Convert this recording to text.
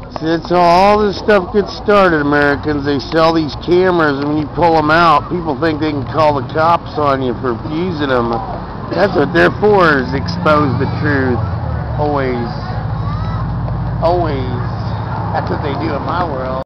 That's how all this stuff gets started, Americans. They sell these cameras, and when you pull them out, people think they can call the cops on you for using them. That's what they're for, is expose the truth. Always. Always. That's what they do in my world.